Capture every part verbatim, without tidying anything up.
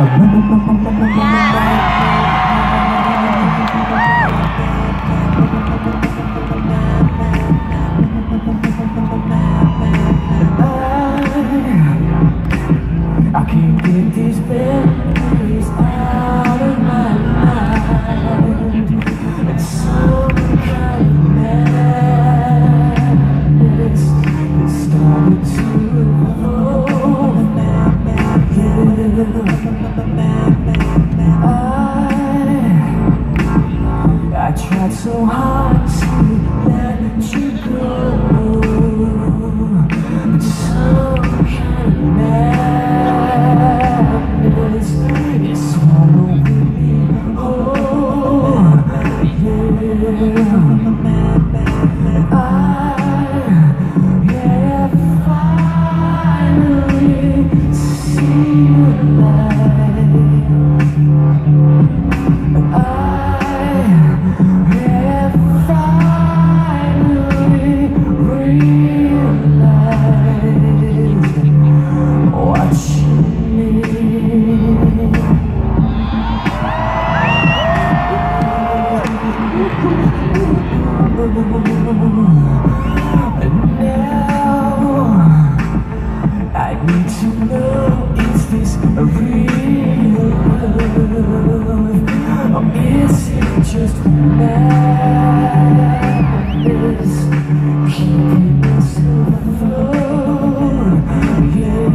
I can't get these memories out of my mind. It's some kind of madness that started to evolve. I, I tried so hard to let you go, but some kind of madness is swallowing me whole. Yeah, I have finally seen the light. I have finally realized what you need. And now I need to know, is this a real love, or is it just madness keeping us afloat? Yeah,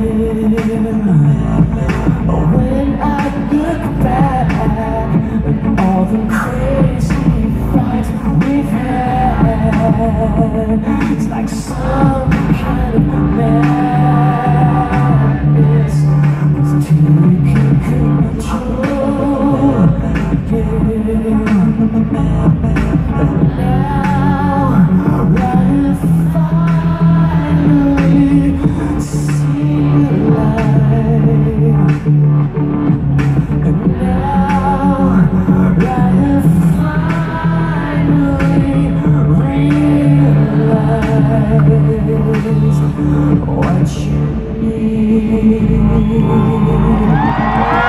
when I look back at all the crazy fights we've had, it's like some kind of madness is taking control. Yeah, and now I have finally seen the light. And now I have finally realized what you need.